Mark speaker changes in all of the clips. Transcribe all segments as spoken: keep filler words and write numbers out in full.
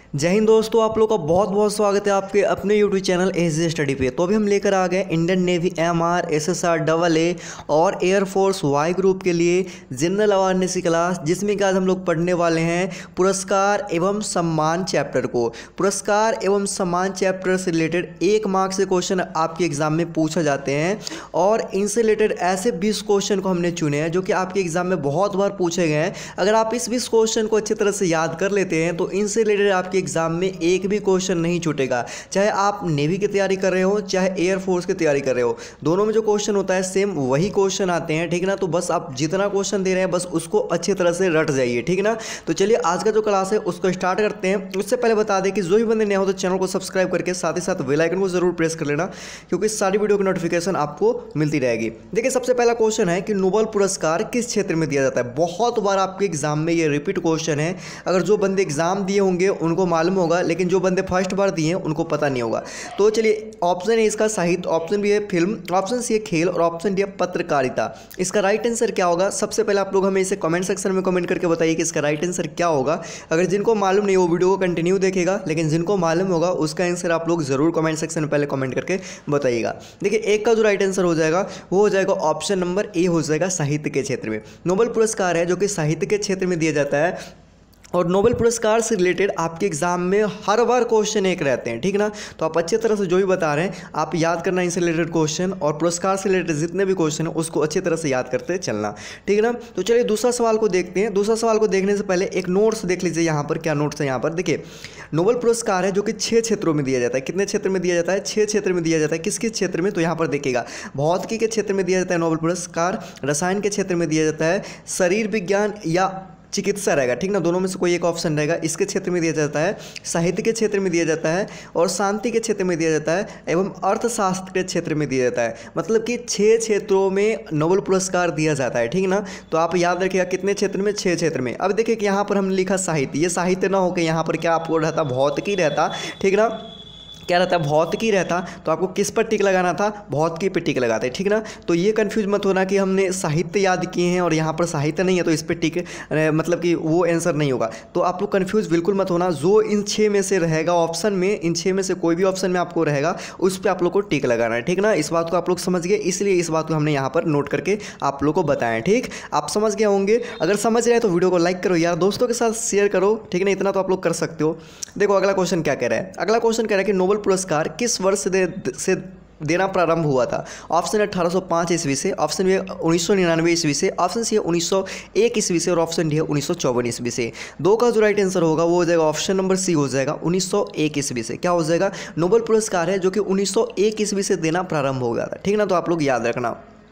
Speaker 1: जय हिंद दोस्तों, आप लोग का बहुत बहुत स्वागत है आपके अपने यूट्यूब चैनल एजी स्टडी पे। तो अभी हम लेकर आ गए Indian Navy M R S S R double A और एयरफोर्स वाई ग्रुप के लिए जनरल अवेयरनेस की क्लास, जिसमें कि आज हम लोग पढ़ने वाले हैं पुरस्कार एवं सम्मान चैप्टर को। पुरस्कार एवं सम्मान चैप्टर से रिलेटेड एक मार्क्स से क्वेश्चन आपके एग्जाम में पूछा जाते हैं और इनसे रिलेटेड ऐसे बीस क्वेश्चन को हमने चुने हैं जो कि आपके एग्जाम में बहुत बार पूछे गए हैं। अगर आप इस बीस क्वेश्चन को अच्छी तरह से याद कर लेते हैं तो इनसे रिलेटेड आपके एग्जाम में एक भी क्वेश्चन नहीं छूटेगा। चाहे आप नेवी की तैयारी कर रहे हो चाहे एयरफोर्स की तैयारी कर रहे हो, दोनों में जो क्वेश्चन होता है सेम वही क्वेश्चन आते हैं, ठीक है ना। तो बस आप जितना क्वेश्चन दे रहे हैं बस उसको अच्छी तरह से रट जाइए, ठीक है ना। तो चलिए आज का जो क्लास है उसको स्टार्ट करते हैं। उससे पहले बता दें कि जो भी बंदे नए हो तो चैनल को सब्सक्राइब करके साथ ही साथ बेल आइकन को जरूर प्रेस कर लेना, क्योंकि सारी वीडियो की नोटिफिकेशन आपको मिलती रहेगी। देखिए, सबसे पहला क्वेश्चन है कि नोबेल पुरस्कार किस क्षेत्र में दिया जाता है। बहुत बार आपके एग्जाम में ये रिपीट क्वेश्चन है। अगर जो बंदे एग्जाम दिए होंगे उनको मालूम होगा, लेकिन जो बंदे फर्स्ट बार दिए हैं उनको पता नहीं होगा। तो चलिए, ऑप्शन है इसका साहित्य, ऑप्शन बी है फिल्म, ऑप्शन सी है खेल और ऑप्शन डी है पत्रकारिता। इसका राइट आंसर क्या होगा? सबसे पहले आप लोग हमें इसे कमेंट सेक्शन में कमेंट करके बताइए कि इसका राइट आंसर क्या होगा। अगर जिनको मालूम नहीं वो वीडियो को कंटिन्यू देखेगा, लेकिन जिनको मालूम होगा उसका आंसर आप लोग जरूर कमेंट सेक्शन में पहले कमेंट करके बताइएगा। देखिए, एक का जो राइट आंसर हो जाएगा वो हो जाएगा ऑप्शन नंबर ए, हो जाएगा साहित्य के क्षेत्र में। नोबेल पुरस्कार है जो कि साहित्य के क्षेत्र में दिया जाता है और नोबेल पुरस्कार से रिलेटेड आपके एग्जाम में हर बार क्वेश्चन एक रहते हैं, ठीक ना। तो आप अच्छी तरह से जो भी बता रहे हैं आप याद करना इनसे रिलेटेड क्वेश्चन, और पुरस्कार से रिलेटेड जितने भी क्वेश्चन हैं उसको अच्छी तरह से याद करते चलना, ठीक है ना। तो चलिए दूसरा सवाल को देखते हैं। दूसरा सवाल को देखने से पहले एक नोट्स देख लीजिए। यहाँ पर क्या नोट्स है? यहाँ पर देखिए, नोबेल पुरस्कार है जो कि छः क्षेत्रों में दिया जाता है। कितने क्षेत्र में दिया जाता है? छः क्षेत्र में दिया जाता है। किस किस क्षेत्र में? तो यहाँ पर देखिएगा, भौतिकी के क्षेत्र में दिया जाता है नोबेल पुरस्कार, रसायन के क्षेत्र में दिया जाता है, शरीर विज्ञान या चिकित्सा रहेगा, ठीक ना, दोनों में से कोई एक ऑप्शन रहेगा, इसके क्षेत्र में दिया जाता है, साहित्य के क्षेत्र में दिया जाता है और शांति के क्षेत्र में दिया जाता है एवं अर्थशास्त्र के क्षेत्र में दिया जाता है। मतलब कि छः क्षेत्रों में नोबेल पुरस्कार दिया जाता है, ठीक ना। तो आप याद रखिएगा कितने क्षेत्र में? छः क्षेत्र में। अब देखिए कि यहाँ पर हमने लिखा साहित्य, ये साहित्य ना होकर यहाँ पर क्या आपको रहता? भौतिकी रहता, ठीक ना। क्या रहता है? भौतिकी रहता। तो आपको किस पर टिक लगाना था? भौतिकी पर टिक लगाते, ठीक ना। तो ये कंफ्यूज मत होना कि हमने साहित्य याद किए हैं और यहाँ पर साहित्य नहीं है तो इस पर टिक, मतलब कि वो आंसर नहीं होगा। तो आप लोग कंफ्यूज बिल्कुल मत होना। जो इन छः में से रहेगा ऑप्शन में, इन छः में से कोई भी ऑप्शन में आपको रहेगा उस पर आप लोग को टिक लगाना है, ठीक ना। इस बात को आप लोग समझ गए, इसलिए इस बात को हमने यहाँ पर नोट करके आप लोग को बताएं, ठीक। आप समझ गए होंगे। अगर समझ रहे हैं तो वीडियो को लाइक करो यार, दोस्तों के साथ शेयर करो, ठीक है ना। इतना तो आप लोग कर सकते हो। देखो अगला क्वेश्चन क्या कह रहा है। अगला क्वेश्चन कह रहा है कि नोबेल पुरस्कार किस वर्ष से, दे, से देना प्रारंभ हुआ था। ऑप्शन है अठारह सौ पाँच ईस्वी से, ऑप्शन बी है उन्नीस सौ निन्यानवे ईस्वी से, ऑप्शन सी है उन्नीस सौ एक ईस्वी से और ऑप्शन डी है उन्नीस सौ चौवन ईस्वी से। दो का जो राइट आंसर होगा वो हो जाएगा ऑप्शन नंबर सी, हो जाएगा उन्नीस सौ एक ईस्वी से। क्या हो जाएगा? नोबेल पुरस्कार है जो कि उन्नीस सौ एक ईस्वी से देना प्रारंभ हो गया था, ठीक ना। तो आप लोग याद रखना।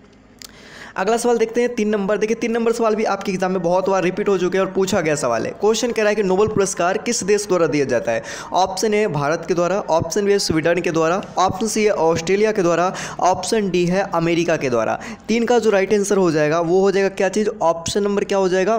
Speaker 1: अगला सवाल देखते हैं तीन नंबर। देखिए, तीन नंबर सवाल भी आपके एग्जाम में बहुत बार रिपीट हो चुके हैं और पूछा गया सवाल है। क्वेश्चन कह रहा है कि नोबेल पुरस्कार किस देश द्वारा दिया जाता है। ऑप्शन ए भारत के द्वारा, ऑप्शन बी है स्वीडन के द्वारा, ऑप्शन सी है ऑस्ट्रेलिया के द्वारा, ऑप्शन डी है अमेरिका के द्वारा। तीन का जो राइट आंसर हो जाएगा वो हो जाएगा क्या चीज़? ऑप्शन नंबर क्या हो जाएगा?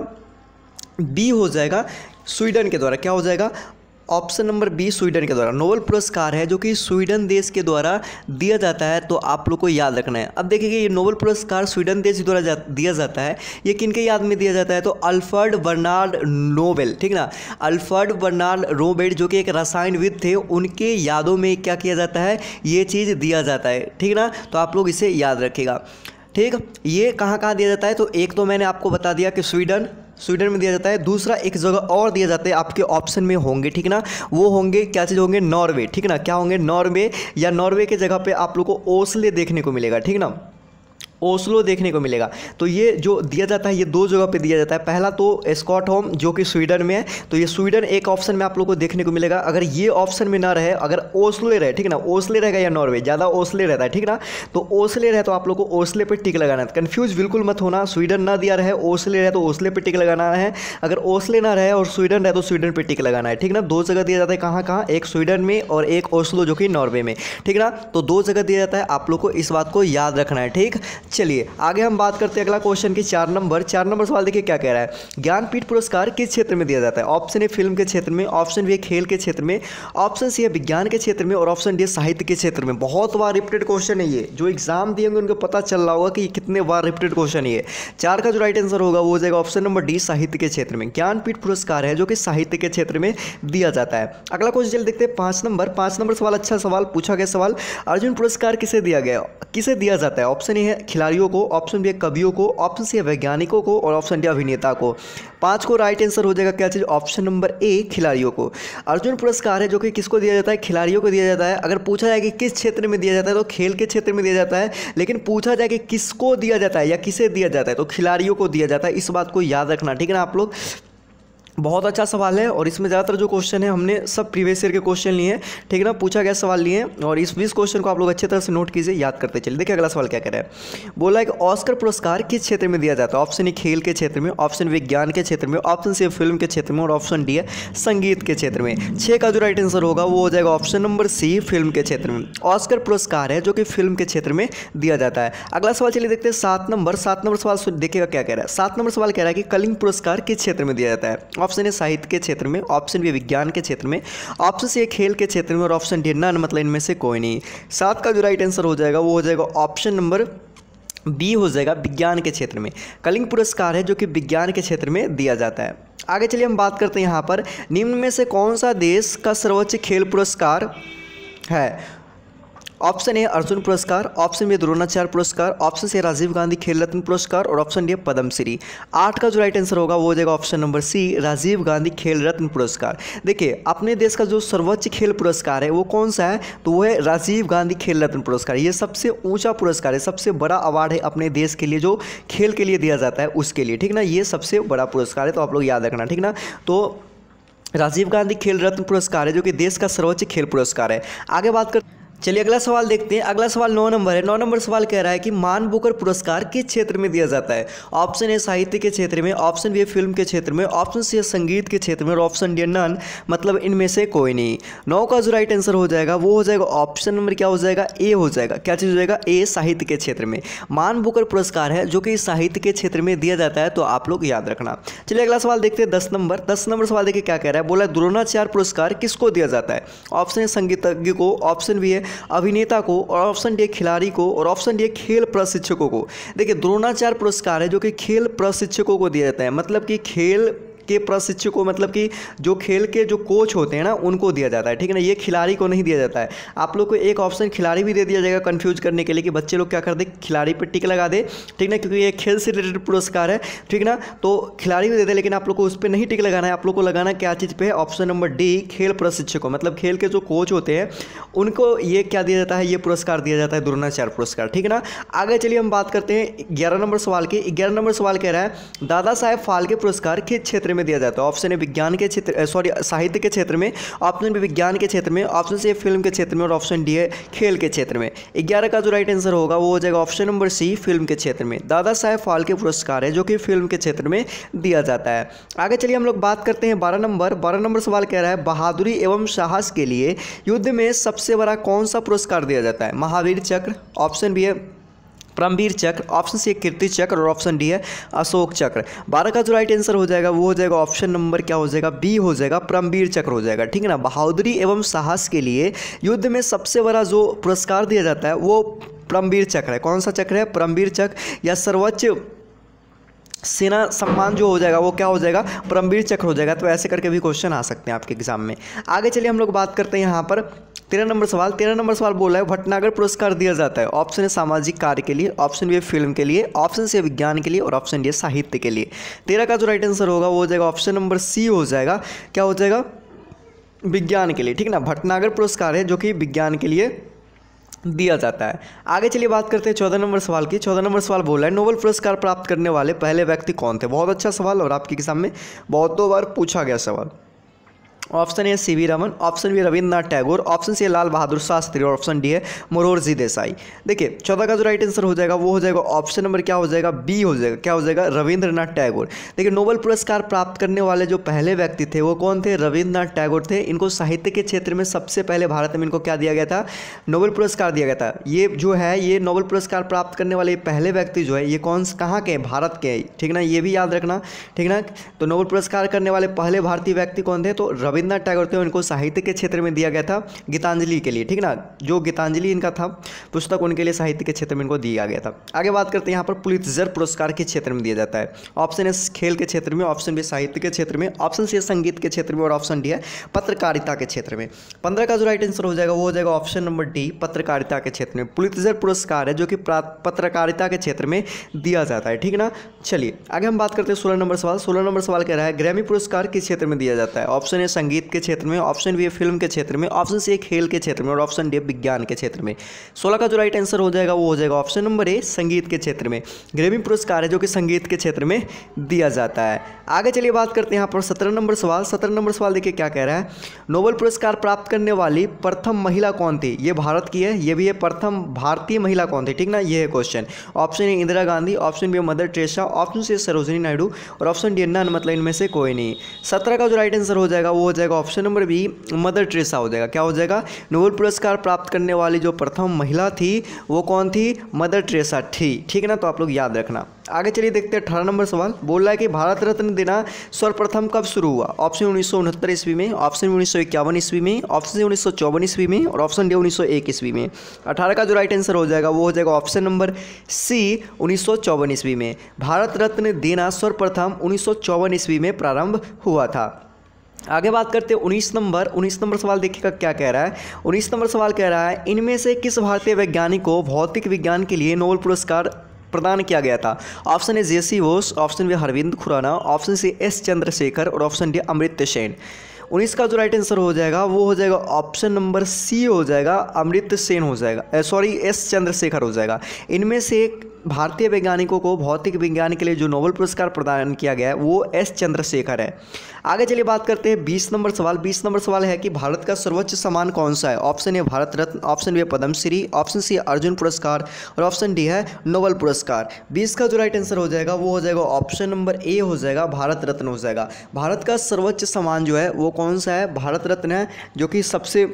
Speaker 1: बी हो जाएगा, स्वीडन के द्वारा। क्या हो जाएगा? ऑप्शन नंबर बी, स्वीडन के द्वारा। नोबेल पुरस्कार है जो कि स्वीडन देश के द्वारा दिया जाता है, तो आप लोग को याद रखना है। अब देखिए, ये नोबेल पुरस्कार स्वीडन देश द्वारा जा, दिया जाता है। ये किनके याद में दिया जाता है? तो अल्फ्रेड बर्नार्ड नोबेल, ठीक ना। अल्फ्रेड बर्नार्ड नोबेल जो कि एक रसायनविद थे, उनके यादों में क्या किया जाता है? ये चीज़ दिया जाता है, ठीक ना। तो आप लोग इसे याद रखिएगा, ठीक। ये कहाँ कहाँ दिया जाता है? तो एक तो मैंने आपको बता दिया कि स्वीडन, स्वीडन में दिया जाता है। दूसरा एक जगह और दिया जाता है, आपके ऑप्शन में होंगे, ठीक ना। वो होंगे क्या चीज़ होंगे? नॉर्वे, ठीक ना। क्या होंगे? नॉर्वे, या नॉर्वे के जगह पे आप लोग को ओस्ले देखने को मिलेगा, ठीक ना। ओस्लो देखने को मिलेगा। तो ये जो दिया जाता है ये दो जगह पे दिया जाता है। पहला तो स्टॉकहोम जो कि स्वीडन में है, तो ये स्वीडन एक ऑप्शन में आप लोग को देखने को मिलेगा। अगर ये ऑप्शन में ना रहे, अगर ओस्ले रहे, ठीक ना, ओस्ले रहेगा या नॉर्वे, ज़्यादा ओस्ले रहता है, ठीक ना। तो ओस्ले रहे तो आप लोग को ओस्ले पे टिक लगाना है। कन्फ्यूज बिल्कुल मत होना। स्वीडन ना दिया रहे, ओस्ले रहे तो ओस्ले पे टिक लगाना है। अगर ओस्ले ना रहे और स्वीडन रहे तो स्वीडन पे टिक लगाना है, ठीक ना। दो जगह दिया जाता है, कहाँ कहाँ? एक स्वीडन में और एक ओस्लो जो कि नॉर्वे में, ठीक ना। तो दो जगह दिया जाता है, आप लोग को इस बात को याद रखना है, ठीक। चलिए आगे हम बात करते हैं अगला क्वेश्चन की चार नंबर चार नंबर सवाल देखिए क्या कह रहा है। ज्ञानपीठ पुरस्कार किस क्षेत्र में दिया जाता है? ऑप्शन ए फिल्म के क्षेत्र में, ऑप्शन बी खेल के क्षेत्र में, ऑप्शन सी है विज्ञान के क्षेत्र में और ऑप्शन डी साहित्य के क्षेत्र में। बहुत बार रिपीटेड क्वेश्चन है ये, जो एग्जाम दिए होंगे उनको पता चल रहा होगा कि कितने बार रिपीटेड क्वेश्चन है। चार का जो राइट आंसर होगा वो हो जाएगा ऑप्शन नंबर डी साहित्य के क्षेत्र में। ज्ञानपीठ पुरस्कार है जो कि साहित्य के क्षेत्र में दिया जाता है। अगला क्वेश्चन चल देखते हैं पाँच नंबर पाँच नंबर सवाल अच्छा सवाल पूछा गया सवाल। अर्जुन पुरस्कार किसे दिया गया किसे दिया जाता है? ऑप्शन ए है खिलाड़ियों को, ऑप्शन बी कवियों को, ऑप्शन सी है वैज्ञानिकों को और ऑप्शन डी अभिनेता को। पांच को राइट आंसर हो जाएगा क्या चीज़? ऑप्शन नंबर ए खिलाड़ियों को। अर्जुन पुरस्कार है जो कि किसको दिया जाता है? खिलाड़ियों को दिया जाता है। अगर पूछा जाए कि किस क्षेत्र में दिया जाता है तो खेल के क्षेत्र में दिया जाता है, लेकिन पूछा जाए कि किसको दिया जाता है या किसे दिया जाता है तो खिलाड़ियों को दिया जाता है। इस बात को याद रखना, ठीक है ना आप लोग। बहुत अच्छा सवाल है और इसमें ज़्यादातर जो क्वेश्चन है हमने सब प्रीवियस ईयर के क्वेश्चन लिए हैं, ठीक है ना, पूछा गया सवाल लिए हैं और इस बीस क्वेश्चन को आप लोग अच्छे तरह से नोट कीजिए, याद करते चलिए। देखिए अगला सवाल क्या कह रहा है। बोला है कि ऑस्कर पुरस्कार किस क्षेत्र में दिया जाता है? ऑप्शन ए खेल के क्षेत्र में, ऑप्शन विज्ञान के क्षेत्र में, ऑप्शन सी फिल्म के क्षेत्र में और ऑप्शन डी है संगीत के क्षेत्र में। छः का जो राइट आंसर होगा वो हो जाएगा ऑप्शन नंबर सी फिल्म के क्षेत्र में। ऑस्कर पुरस्कार है जो कि फिल्म के क्षेत्र में दिया जाता है। अगला सवाल चलिए देखते हैं सात नंबर सात नंबर सवाल देखिएगा क्या कह रहा है। सात नंबर सवाल कह रहा है कि कलिंग पुरस्कार किस क्षेत्र में दिया जाता है? ऑप्शन ए साहित्य के क्षेत्र में, ऑप्शन बी विज्ञान के क्षेत्र में, ऑप्शन सी खेल के क्षेत्र में और ऑप्शन डी नन, मतलब इनमें से कोई नहीं। सात का जो राइट आंसर हो जाएगा वो हो जाएगा ऑप्शन नंबर बी हो जाएगा विज्ञान के क्षेत्र में। कलिंग पुरस्कार है जो कि विज्ञान के क्षेत्र में दिया जाता है। आगे चलिए हम बात करते हैं यहाँ पर निम्न में से कौन सा देश का सर्वोच्च खेल पुरस्कार है? ऑप्शन ए अर्जुन पुरस्कार, ऑप्शन बी द्रोणाचार्य पुरस्कार, ऑप्शन सी राजीव गांधी खेल रत्न पुरस्कार और ऑप्शन डी पद्मश्री। आठ का जो राइट आंसर होगा वो हो जाएगा option number C Rajiv Gandhi Khel Ratna पुरस्कार। देखिए अपने देश का जो सर्वोच्च खेल पुरस्कार है वो कौन सा है? तो वो है राजीव गांधी खेल रत्न पुरस्कार। ये सबसे ऊंचा पुरस्कार है, सबसे बड़ा अवार्ड है अपने देश के लिए जो खेल के लिए दिया जाता है उसके लिए, ठीक ना। ये सबसे बड़ा पुरस्कार है तो आप लोग याद रखना, ठीक ना। तो राजीव गांधी खेल रत्न पुरस्कार है जो कि देश का सर्वोच्च खेल पुरस्कार है। आगे बात कर चलिए अगला सवाल देखते हैं। अगला सवाल नौ नंबर है। नौ नंबर सवाल कह रहा है कि मान बुकर पुरस्कार किस क्षेत्र में दिया जाता है? ऑप्शन ए साहित्य के क्षेत्र में, ऑप्शन बी फिल्म के क्षेत्र में, ऑप्शन सी संगीत के क्षेत्र में और ऑप्शन डी नन, मतलब इनमें से कोई नहीं। नौ का जो राइट आंसर हो जाएगा वो हो जाएगा ऑप्शन नंबर क्या हो जाएगा? ए हो जाएगा। क्या चीज़ हो जाएगा? ए साहित्य के क्षेत्र में। मान बुकर पुरस्कार है जो कि साहित्य के क्षेत्र में दिया जाता है, तो आप लोग याद रखना। चलिए अगला सवाल देखते हैं दस नंबर। दस नंबर सवाल देखिए क्या कह रहा है। बोला द्रोणाचार्य पुरस्कार किसको दिया जाता है? ऑप्शन ए संगीतज्ञ को, ऑप्शन बी है अभिनेता को और ऑप्शन डी खिलाड़ी को और ऑप्शन डी खेल प्रशिक्षकों को। देखिए द्रोणाचार्य पुरस्कार है जो कि खेल प्रशिक्षकों को दिया जाता है, मतलब कि खेल के प्रशिक्षकों, मतलब कि जो खेल के जो कोच होते हैं ना उनको दिया जाता है, ठीक है ना। ये खिलाड़ी को नहीं दिया जाता है। आप लोग को एक ऑप्शन खिलाड़ी भी दे दिया जाएगा कंफ्यूज करने के लिए कि बच्चे लोग क्या कर दे, खिलाड़ी पर टिक लगा दे, ठीक ना, क्योंकि ये खेल से रिलेटेड पुरस्कार है, ठीक ना। तो खिलाड़ी भी दे दे लेकिन आप लोग को उस पर नहीं टिक लगाना है। आप लोग को लगाना क्या चीज़ पे है? ऑप्शन नंबर डी खेल प्रशिक्षकों, मतलब खेल के जो कोच होते हैं उनको ये क्या दिया जाता है? ये पुरस्कार दिया जाता है द्रोणाचार्य पुरस्कार, ठीक है ना। आगे चलिए हम बात करते हैं ग्यारह नंबर सवाल की। ग्यारह नंबर सवाल कह रहा है दादा साहेब फाल्के पुरस्कार किस क्षेत्र में दिया जाता है? ऑप्शन ए विज्ञान के क्षेत्र सॉरी साहित्य के क्षेत्र में, ऑप्शन बी विज्ञान के क्षेत्र में, ऑप्शन सी फिल्म के क्षेत्र में और ऑप्शन डी है खेल के क्षेत्र में। ग्यारह का जो राइट आंसर होगा वो हो जाएगा ऑप्शन नंबर सी फिल्म के क्षेत्र में। दादा साहेब फाल्के पुरस्कार है जो कि फिल्म के क्षेत्र में दिया जाता है। आगे चलिए हम लोग बात करते हैं बारह नंबर। बारह नंबर सवाल कह रहा है बहादुरी एवं साहस के लिए युद्ध में सबसे बड़ा कौन सा पुरस्कार दिया जाता है? महावीर चक्र, ऑप्शन बी है परमवीर चक्र, ऑप्शन सी कीर्ति चक्र और ऑप्शन डी है अशोक चक्र। बारह का जो राइट आंसर हो जाएगा वो हो जाएगा ऑप्शन नंबर क्या हो जाएगा? बी हो जाएगा, परमवीर चक्र हो जाएगा, ठीक है ना। बहादुरी एवं साहस के लिए युद्ध में सबसे बड़ा जो पुरस्कार दिया जाता है वो परमवीर चक्र है। कौन सा चक्र है? परमवीर चक्र या सर्वोच्च सेना सम्मान जो हो जाएगा वो क्या हो जाएगा? परमवीर चक्र हो जाएगा। तो ऐसे करके भी क्वेश्चन आ सकते हैं आपके एग्जाम में। आगे चलिए हम लोग बात करते हैं यहाँ पर तेरह नंबर सवाल। तेरह नंबर सवाल बोला है भटनागर पुरस्कार दिया जाता है। ऑप्शन है सामाजिक कार्य के लिए, ऑप्शन बी फिल्म के लिए, ऑप्शन सी विज्ञान के लिए और ऑप्शन डी साहित्य के लिए। तेरह का जो राइट आंसर होगा वो हो जाएगा ऑप्शन नंबर सी हो जाएगा। क्या हो जाएगा? विज्ञान के लिए, ठीक है ना। भटनागर पुरस्कार है जो कि विज्ञान के लिए दिया जाता है। आगे चलिए बात करते हैं चौदह नंबर सवाल की। चौदह नंबर सवाल बोला है नोबेल पुरस्कार प्राप्त करने वाले पहले व्यक्ति कौन थे? बहुत अच्छा सवाल और आपके एग्जाम में बहुत दो बार पूछा गया सवाल। Option A C V Raman, option B Rabindranath Tagore, option C Lal Bahadur Shastri और ऑप्शन डी है मोरारजी देसाई। देखिए चौदह का जो राइट आंसर हो जाएगा वो हो जाएगा ऑप्शन नंबर क्या हो जाएगा, बी हो जाएगा। क्या हो जाएगा, रविंद्रनाथ टैगोर। देखिए नोबेल पुरस्कार प्राप्त करने वाले जो पहले व्यक्ति थे वो कौन थे, रविंद्रनाथ टैगोर थे। इनको साहित्य के क्षेत्र में सबसे पहले भारत में इनको क्या दिया गया था, नोबेल पुरस्कार दिया गया था। ये जो है ये नोबेल पुरस्कार प्राप्त करने वाले पहले व्यक्ति जो है ये कौन कहाँ के, भारत के, ठीक ना, ये भी याद रखना, ठीक ना। तो नोबेल पुरस्कार करने वाले पहले भारतीय व्यक्ति कौन थे, तो रविंद्रनाथ टैगोर थे। इनको साहित्य के क्षेत्र में दिया गया था गीतांजलि के लिए, ठीक ना, जो गीतांजलि इनका था पुस्तक उनके लिए साहित्य के क्षेत्र में इनको दिया गया था। आगे बात करते हैं यहाँ पर पुलित्जर पुरस्कार के क्षेत्र में दिया जाता है। ऑप्शन ए खेल के क्षेत्र में, ऑप्शन बी साहित्य के क्षेत्र में, ऑप्शन सी संगीत के क्षेत्र में और ऑप्शन डी है पत्रकारिता के क्षेत्र में। पंद्रह का जो राइट आंसर हो जाएगा वो हो जाएगा ऑप्शन नंबर डी, पत्रकारिता के क्षेत्र में। पुलित्जर पुरस्कार है जो कि पत्रकारिता के क्षेत्र में दिया जाता है, ठीक ना। चलिए आगे हम बात करते हैं सोलह नंबर सवाल। सोलह नंबर सवाल कह रहा है ग्रैमी पुरस्कार किस क्षेत्र में दिया जाता है। ऑप्शन ए संगीत के क्षेत्र में, ऑप्शन बी फिल्म के क्षेत्र में, ऑप्शन सी खेल के क्षेत्र में और ऑप्शन डी विज्ञान के क्षेत्र में। सोलह का जो राइट आंसर हो जाएगा वो हो जाएगा ऑप्शन नंबर ए, संगीत के क्षेत्र में। ग्रैमी पुरस्कार है जो कि संगीत के क्षेत्र में दिया जाता है। आगे चलिए बात करते हैं यहाँ पर सत्रह नंबर सवाल। सत्रह नंबर सवाल देखिए क्या कह रहा है, नोबेल पुरस्कार प्राप्त करने वाली प्रथम महिला कौन थी। ये भारत की है, ये भी है प्रथम भारतीय महिला कौन थी, ठीक ना, ये है question. Option A Indira Gandhi, option B Mother Teresa, option C Sarojini Naidu और ऑप्शन डी नन, मतलब इनमें से कोई नहीं। सत्रह का जो राइट आंसर हो जाएगा वो हो जाएगा option number B, Mother Teresa हो जाएगा। क्या हो जाएगा, नोबेल पुरस्कार प्राप्त करने वाली जो प्रथम महिला थी वो कौन थी, मदर टेरेसा थी, ठीक ना। तो आप लोग याद रखना। आगे चलिए देखते हैं अठारह नंबर सवाल। बोल रहा है कि भारत रत्न देना सर्वप्रथम कब शुरू हुआ। ऑप्शन उन्नीस सौ उनहत्तर ईस्वी में, ऑप्शन उन्नीस सौ इक्यावन ईस्वी में, ऑप्शन सी उन्नीस सौ चौवन ईस्वी में और ऑप्शन डी उन्नीस सौ एक ईस्वी में। अठारह का जो राइट आंसर हो जाएगा वो हो जाएगा ऑप्शन नंबर सी, उन्नीस सौ चौवन ईस्वी में। भारत रत्न देना सर्वप्रथम उन्नीस सौ चौवन ईस्वी में प्रारंभ हुआ था। आगे बात करते हैं उन्नीस नंबर उन्नीस नंबर सवाल देखिएगा क्या कह रहा है। उन्नीस नंबर सवाल कह रहा है इनमें से किस भारतीय वैज्ञानिक को भौतिक विज्ञान के लिए नोबेल पुरस्कार प्रदान किया गया था। Option A J C Bose, option B Harvind Khurana, option C S Chandrasekhar और ऑप्शन डी अमृत्य सेन। उन्नीस का जो राइट आंसर हो जाएगा वो हो जाएगा ऑप्शन नंबर सी हो जाएगा, अमृत्य सेन हो जाएगा, सॉरी एस चंद्रशेखर हो जाएगा। इनमें से एक भारतीय वैज्ञानिकों को भौतिक विज्ञान के लिए जो नोबेल पुरस्कार प्रदान किया गया है वो एस चंद्रशेखर है। आगे चलिए बात करते हैं बीस नंबर सवाल। बीस नंबर सवाल है कि भारत का सर्वोच्च सम्मान कौन सा है। Option A Bharat Ratna, option B Padma Shri, option C Arjun पुरस्कार और ऑप्शन डी है नोबेल पुरस्कार। बीस का जो राइट आंसर हो जाएगा वो हो जाएगा ऑप्शन नंबर ए हो जाएगा, भारत रत्न हो जाएगा। भारत का सर्वोच्च सम्मान जो है वो कौन सा है, भारत रत्न है, जो कि सबसे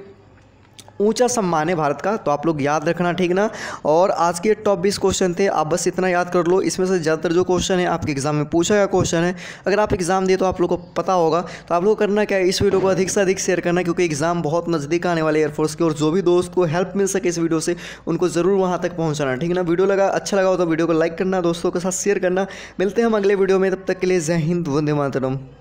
Speaker 1: ऊंचा सम्मान है भारत का। तो आप लोग याद रखना, ठीक ना। और आज के टॉप बीस क्वेश्चन थे, आप बस इतना याद कर लो। इसमें से ज़्यादातर जो क्वेश्चन है आपके एग्जाम में पूछा गया क्वेश्चन है। अगर आप एग्जाम दिए तो आप लोग को पता होगा। तो आप लोग को करना क्या है, इस वीडियो को अधिक से अधिक शेयर करना, क्योंकि एग्जाम बहुत नज़दीक आने वाले एयरफोर्स के। और जो भी दोस्त को हेल्प मिल सके इस वीडियो से उनको ज़रूर वहाँ तक पहुँचाना, ठीक ना। वीडियो लगा अच्छा लगा हो तो वीडियो को लाइक करना, दोस्तों के साथ शेयर करना। मिलते हैं हम अगले वीडियो में, तब तक के लिए जय हिंद, वंदे मातरम।